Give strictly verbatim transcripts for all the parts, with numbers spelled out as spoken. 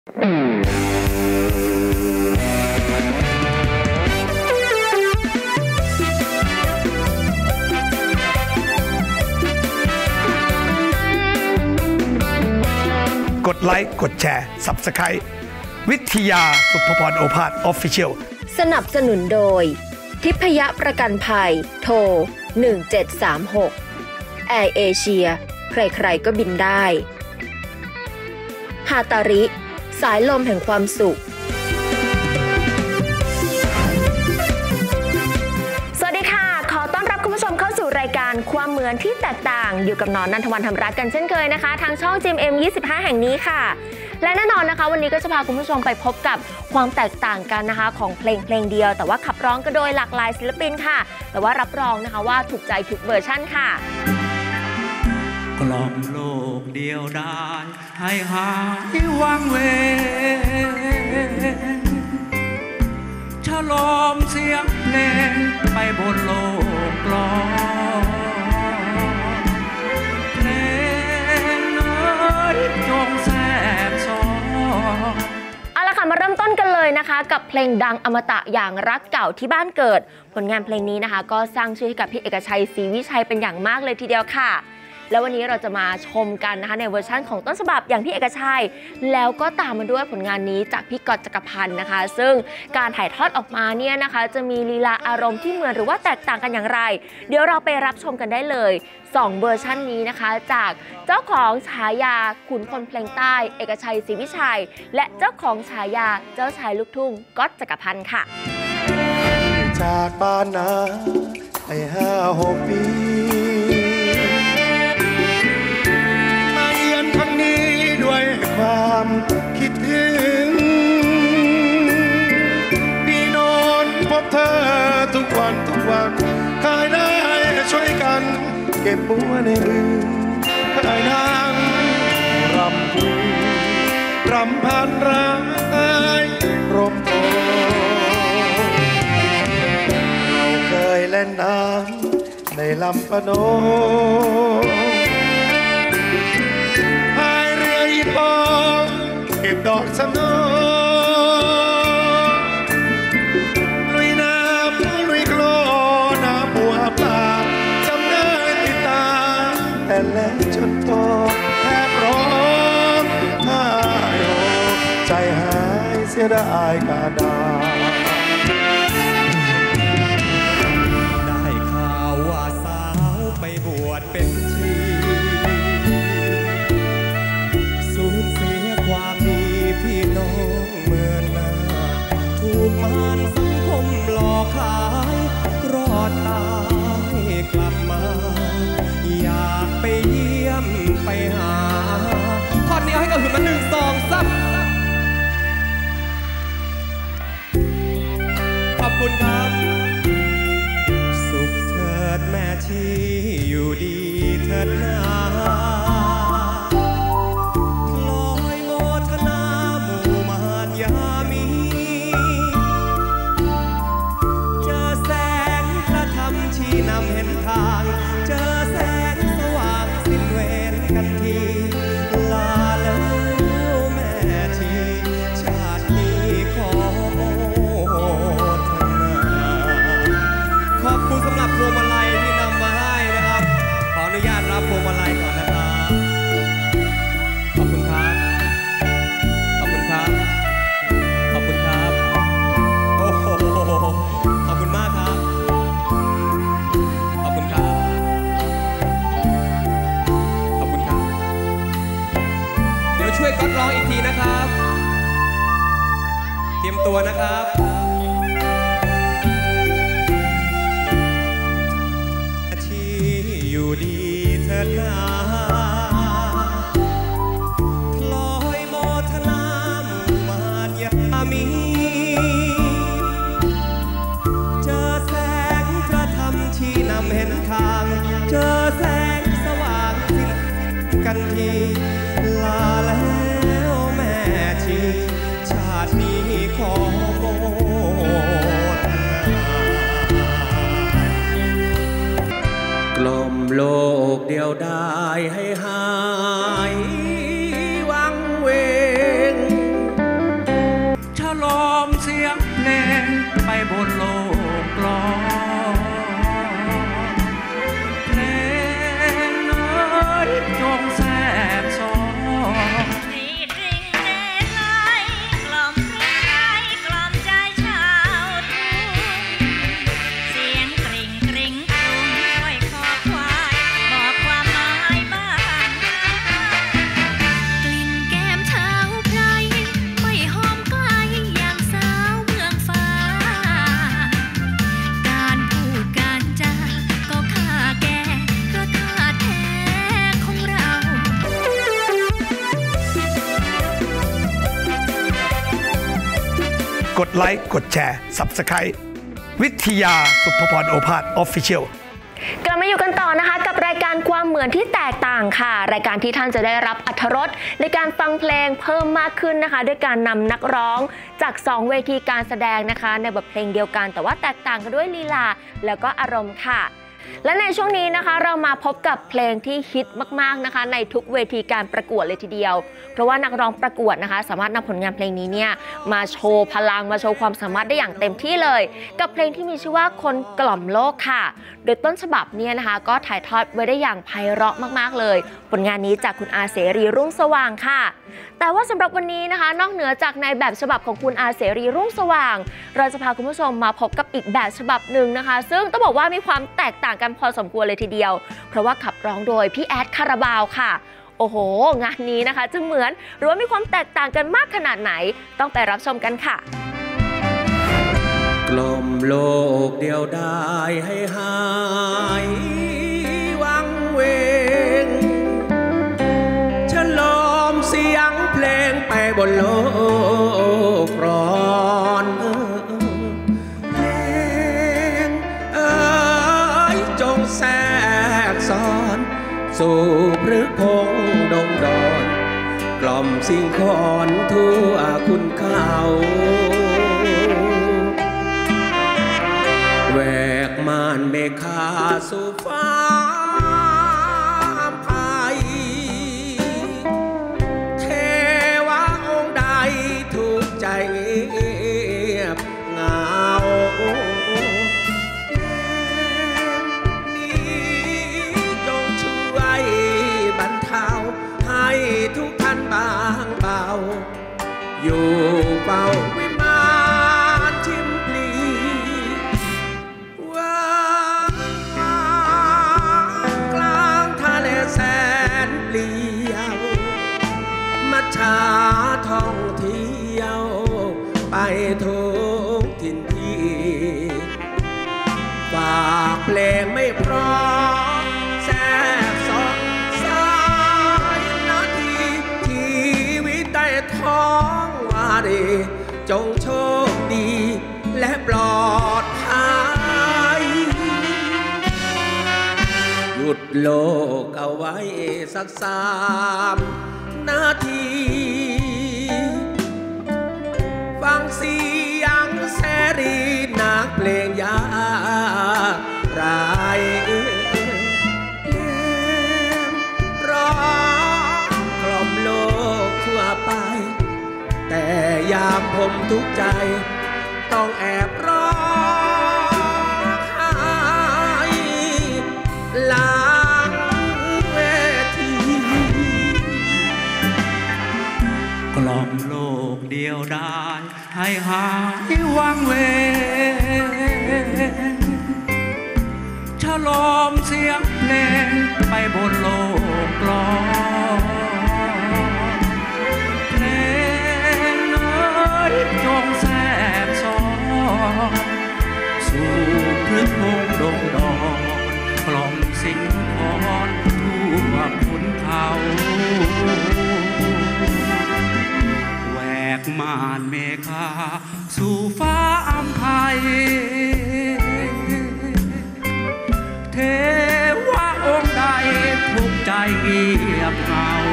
กดไลค์กดแชร์ ซับสไครบ์ วิทยาสุภพรโอภาส Official สนับสนุนโดยทิพยประกันภัยโทรหนึ่งเจ็ดสามหกแอร์เอเชียใครๆก็บินได้ฮาตาริสายลมแห่งความสุขสวัสดีค่ะขอต้อนรับคุณผู้ชมเข้าสู่รายการความเหมือนที่แตกต่างอยู่กับหนอนนันทวันธรรมรัตน์กันเช่นเคยนะคะทางช่อง จี เอ็ม เอ็ม ยี่สิบห้า แห่งนี้ค่ะและแน่นอนนะคะวันนี้ก็จะพาคุณผู้ชมไปพบกับความแตกต่างกันนะคะของเพลงเพลงเดียวแต่ว่าขับร้องกันโดยหลากหลายศิลปินค่ะแต่ว่ารับรองนะคะว่าถูกใจทุกเวอร์ชั่นค่ะกล่อมโลกเดียวดายให้หายวังเวงฉลองเสียงเพลงไปบนโลกกลอนเพลงเอ๋ยจงแทรกซ้อนเอาละค่ะมาเริ่มต้นกันเลยนะคะกับเพลงดังอมตะอย่างรักเก่าที่บ้านเกิดผลงานเพลงนี้นะคะก็สร้างชื่อให้กับพี่เอกชัยศรีวิชัยเป็นอย่างมากเลยทีเดียวค่ะแล้ววันนี้เราจะมาชมกันนะคะในเวอร์ชั่นของต้นฉบับอย่างพี่เอกชัยแล้วก็ตามมาด้วยผลงานนี้จากพี่ก๊อตจักรพันธ์นะคะซึ่งการถ่ายทอดออกมาเนี่ยนะคะจะมีลีลาอารมณ์ที่เหมือนหรือว่าแตกต่างกันอย่างไรเดี๋ยวเราไปรับชมกันได้เลยสองเวอร์ชั่นนี้นะคะจากเจ้าของฉายาขุนพลเพลงใต้เอกชัยศรีวิชัยและเจ้าของฉายาเจ้าชายลูกทุ่งก๊อตจักรพันธ์ค่ะจากบ้านนาไปห้าหกปีครั้งนี้ด้วยความคิดถึงพี่นอนพบเธอทุกวันทุกวันเคยได้ช่วยกันเก็บบัวในมือเคยนั่งรำพึงรำพันรักร่มโพเราเคยเล่นน้ำในลำปะโนเก็บดอกสโนลุยน้ำลุยโคลน้ำบัวปลาจำได้ติดตาแต่แล้วจนโตแทบร้องไห้โฮใจหายเสียดายกาดาได้ข่าวว่าสาวไปบวชเป็นชีความดีพี่น้องเมื่อนาถูกมารสังคมหลอกขายรอดตายกลับมาอยากไปเยี่ยมไปหาท่อนนี้ให้กับหืนมาหนึ่งสองสามขอบคุณครับสุขเถิดแม่ที่อยู่ดีเถิดนาเห็นทางเจอแสงสว่างสิ้นเวรกันทีลาแล้วแม่ทีชาตินี้ขอโมทนาขอบคุณสำหรับพวงมาลัยที่นำมาให้นะครับขออนุญาตรับพวงมาลัยก่อนนะครับขอบคุณครับขอบคุณครับขอบคุณครับโอ้โหขอบคุณมากครับขอบคุณครับขอบคุณครับเดี๋ยวช่วยก๊อตร้องอีกทีนะครับเตรียมตัวนะครับที่อยู่ดีเถิดนาพลอยโมทนาหมู่มารยามีเจอแสงพระธรรมชี้นำเห็นทางเจอแสงสว่างสิ้นกันทีลาแล้วแม่ทีชาตินี้ขอโมทนากล่อมโลกเดียวดายให้หายวังเวงลงไปบนโลกกลอนเพลงเอ้ยจงแทรกซ้อนกดไลค์กดแชร์ ซับสไครบ์ วิทยาสุภพรโอภาส Official กลับมาอยู่กันต่อนะคะกับรายการความเหมือนที่แตกต่างค่ะรายการที่ท่านจะได้รับอรรถรสในการฟังเพลงเพิ่มมากขึ้นนะคะด้วยการนำนักร้องจากสองเวทีการแสดงนะคะในบทเพลงเดียวกันแต่ว่าแตกต่างกันด้วยลีลาแล้วก็อารมณ์ค่ะและในช่วงนี้นะคะเรามาพบกับเพลงที่ฮิตมากๆนะคะในทุกเวทีการประกวดเลยทีเดียวเพราะว่านักร้องประกวดนะคะสามารถนำผลงานเพลงนี้เนี่ยมาโชว์พลังมาโชว์ความสามารถได้อย่างเต็มที่เลยกับเพลงที่มีชื่อว่าคนกล่อมโลกค่ะโดยต้นฉบับเนี่ยนะคะก็ถ่ายทอดไว้ได้อย่างไพเราะมากๆเลยผลงานนี้จากคุณอาเสรีรุ่งสว่างค่ะแต่ว่าสำหรับวันนี้นะคะนอกเหนือจากในแบบฉบับของคุณอาเสรีรุ่งสว่างเราจะพาคุณผู้ชมมาพบกับอีกแบบฉบับหนึ่งนะคะซึ่งต้องบอกว่ามีความแตกต่างกันพอสมควรเลยทีเดียวเพราะว่าขับร้องโดยพี่แอดคาราบาวค่ะโอ้โหงานนี้นะคะจะเหมือนหรือว่ามีความแตกต่างกันมากขนาดไหนต้องไปรับชมกันค่ะกล่อมโลกเดียวดายให้หายวังเวงฉลมเสียงเพลงไปบนโลกร้อนเพลงเอ้ยจงแทรกซ้อนสู่พฤกษ์พงดงดอนกล่อมสิ่งคอนทั่วคุณเขาแหวกม่านเมฆาสู่ฟ้าไพเทวะองค์ใดถูกใจเงียบเหงานี้จงช่วยบรรเทาให้ทุกท่านบางเบาอยู่เฝ้าวิมานชิมพลีกลางทะเลแสนเปลี่ยวมัจฉาท่องเที่ยวไปทุกถิ่นที่ฝากเพลงไม่พร้อมแทรกซ้อนสายนาทีชีวิตได้ท้องวารีจงโชคดีและปลอดภัยหยุดโลกเอาไว้สักสามนาทีฟังเสียงแสรีนักเพลงยากไรเพลงร้องกล่อมโลกทั่วไปแต่ยามผมทุกข์ใจต้องแอบร้องไห้หลังเวทีกล่อมโลกเดียวดายให้หายวังเวงฉลมเสียงเพลงไปบนโลกกลอนเพลงเอ้ยจงแทรกซ้อนสู่พฤกษ์พงดงดอนกล่อมสิ่งพรทั่วขุนเขาแหวกม่านเมฆาสู่ฟ้าอัมภัยเทวะองค์ใดทุกใจเงียบเหงา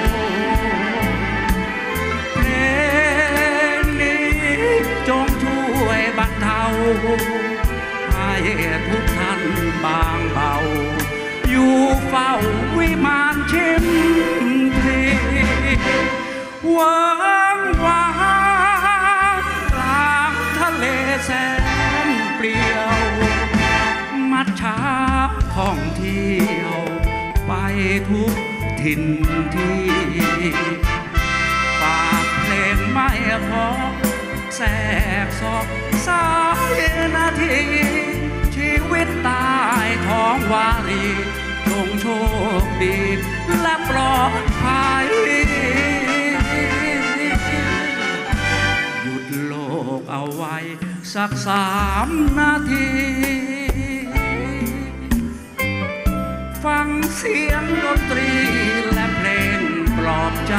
เพลงนี้จงช่วยบรรเทาให้ทุกท่านบางเบาอยู่เฝ้าวิมานชิมพลีเวิ้งว้างกลางทะเลทุกถิ่นที่ฝากเพลงไม่พอแทรกซอกสายนาทีชีวิตตายท้องวารีจงโชคดีและปลอดภัยหยุดโลกเอาไว้สักสามนาทีฟังเสียงดนตรีและเพลงปลอบใจ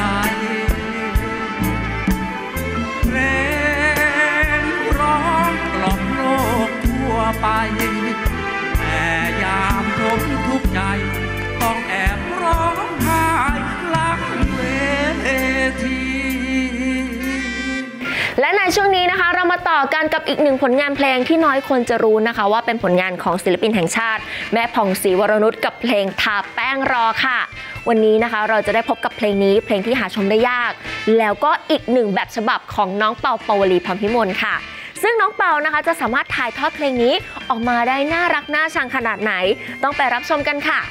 เพลงร้องกล่อมโลกทั่วไปแต่ยามผมทุกข์ใจต้องแอบร้องไห้หลังเวทีและในช่วงนี้นะคะเรามาต่อกันกับอีกหนึ่งผลงานเพลงที่น้อยคนจะรู้นะคะว่าเป็นผลงานของศิลปินแห่งชาติแม่ผ่องศรีวรนุชกับเพลงทาแป้งรอค่ะวันนี้นะคะเราจะได้พบกับเพลงนี้เพลงที่หาชมได้ยากแล้วก็อีกหนึ่งแบบฉบับของน้องเปาปาวลีพรพิมลค่ะซึ่งน้องเปานะคะจะสามารถถ่ายทอดเพลงนี้ออกมาได้น่ารักน่าชังขนาดไหนต้องไปรับชมกันค่ะ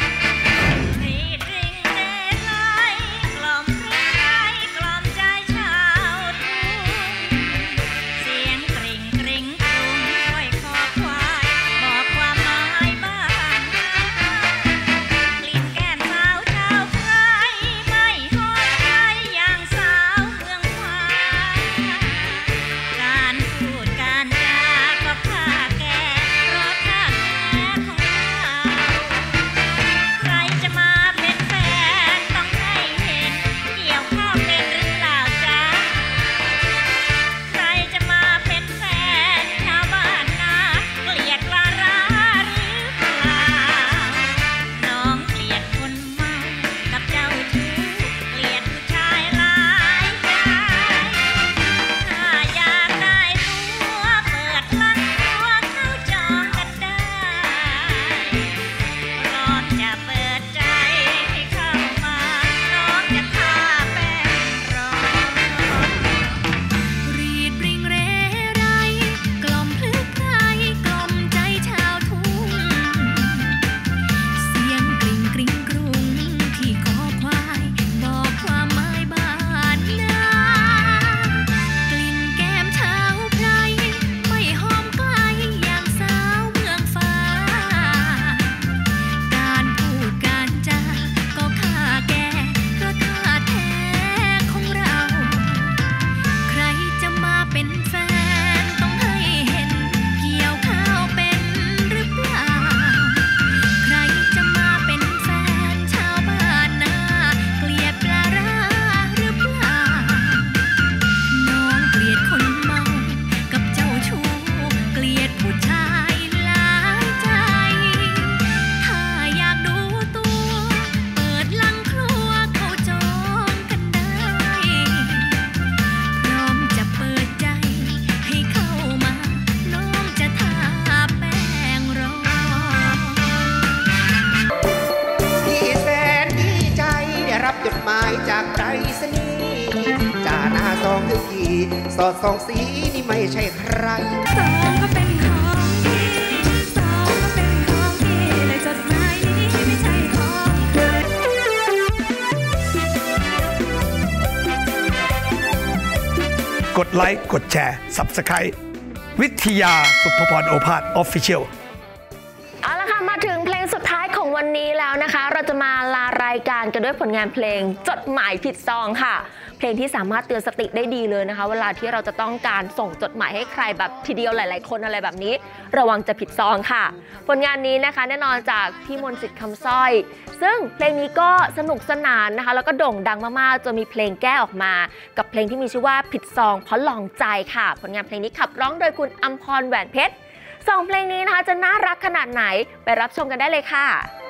สอดส่องสีนี่ไม่ใช่ใครสองก็เป็นของพี่สองก็เป็นของพี่เลยจดหมายนี้ไม่ใช่ของใครกดไลค์กดแชร์ ซับสไครบ์ วิทยาสุภพรโอภาส Official เอาละค่ะมาถึงเพลงสุดท้ายของวันนี้แล้วนะคะเราจะมาลารายการกันด้วยผลงานเพลงจดหมายผิดซองค่ะเพลงที่สามารถเตือนสติได้ดีเลยนะคะเวลาที่เราจะต้องการส่งจดหมายให้ใครแบบทีเดียวหลายๆคนอะไรแบบนี้ระวังจะผิดซองค่ะผลงานนี้นะคะแน่นอนจากพี่มนต์สิทธิ์คำสร้อยซึ่งเพลงนี้ก็สนุกสนานนะคะแล้วก็โด่งดังมากๆจนมีเพลงแก้ออกมากับเพลงที่มีชื่อว่าผิดซองเพราะลองใจค่ะผลงานเพลงนี้ขับร้องโดยคุณอัมพรแหวนเพชรสองเพลงนี้นะคะจะน่ารักขนาดไหนไปรับชมกันได้เลยค่ะ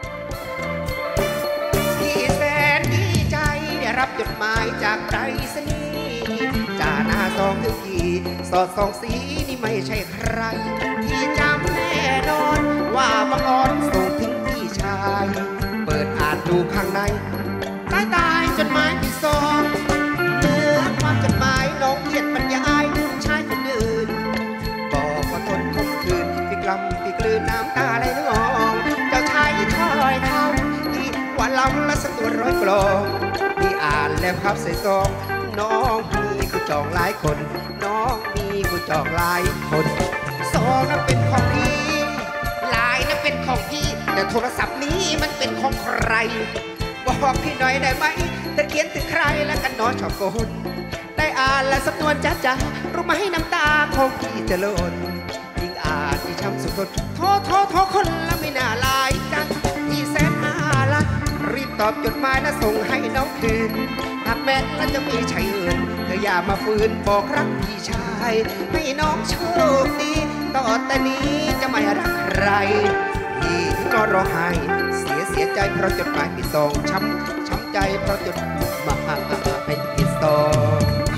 พี่แสนดีใจได้รับจดหมายจากไปรษณีย์จ่าหน้าซองถึงทีสอดส่องสีนี่ไม่ใช่ใครที่จำแน่นอนว่าบังอ่อนส่งถึงพี่ชายเปิดอ่านดูข้างในใต้ใต้จดหมายผิดซองเนื้อความจดหมายน้องเขียนบรรยายชายคนอื่นบอกว่าทนคมคืนพี่กล้ำพี่กลืนน้ำตาไหลนองเจ้าชายถ้อยคำที่ว่าลำองที่อ่านแล้วครับใส่ซองน้องมีกูจองหลายคนน้องมีกูจองหลายคนซองนั้นเป็นของพี่ลายนั้นเป็นของพี่แต่โทรศัพท์นี้มันเป็นของใครบอกพี่หน่อยได้ไหมเธอเขียนถึงใครแล้วกันน้อยชอบโกนได้อ่านและสำนวนจ้าจ้ารู้ไหมน้ำตาของพี่จะหล่นยิ่งอ่านยิ่งช้ำสุดทนโทษโทษโทษคนละไม่น่าลายจังพี่แสนน่ารักรีบตอบจดหมายและส่งให้น้องคืนหากแม้แล้วจะมีชายอื่นก็อย่ามาฝืนบอกรักพี่ชายให้น้องโชคดีต่อแต่นี้จะไม่รักใครพี่ก็ร้องไห้เสียเสียใจเพราะจดหมายพี่ส่งช้ำช้ำใจเพราะจดหมายเป็นพี่ส่ง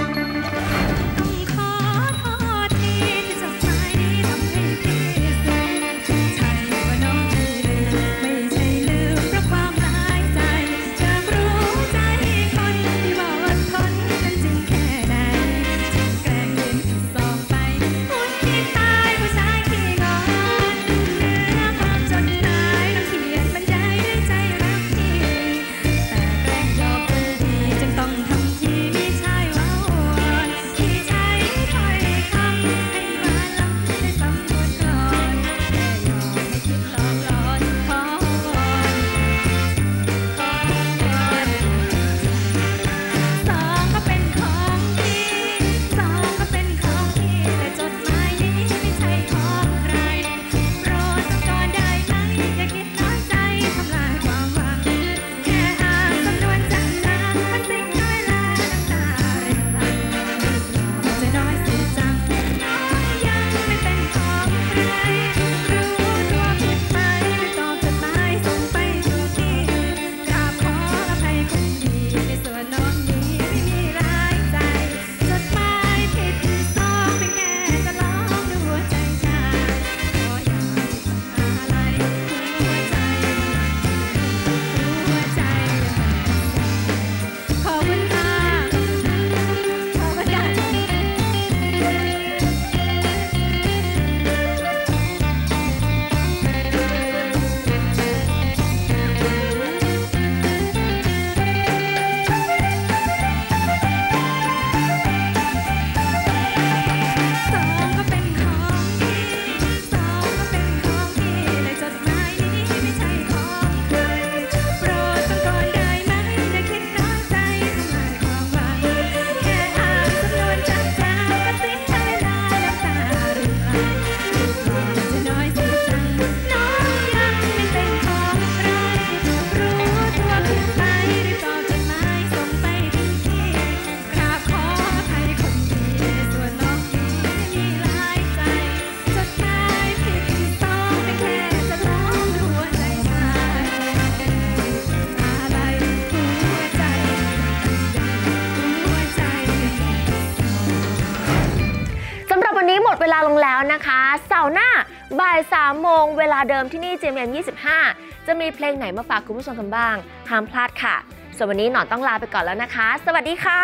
เวลาลงแล้วนะคะเสาร์หน้าบ่ายสามโมงเวลาเดิมที่นี่ เจ เอ็ม เอ็ม ยี่สิบห้า จะมีเพลงไหนมาฝากคุณผู้ชมกันบ้างห้ามพลาดค่ะส่วนวันนี้หนอนต้องลาไปก่อนแล้วนะคะสวัสดีค่ะ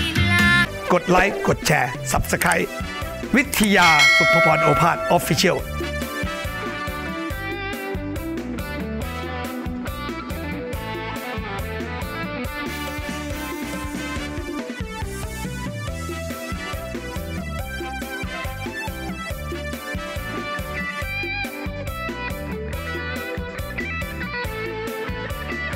กดไลค์กดแชร์ ซับสไครบ์ วิทยาสุภพรโอภาส Official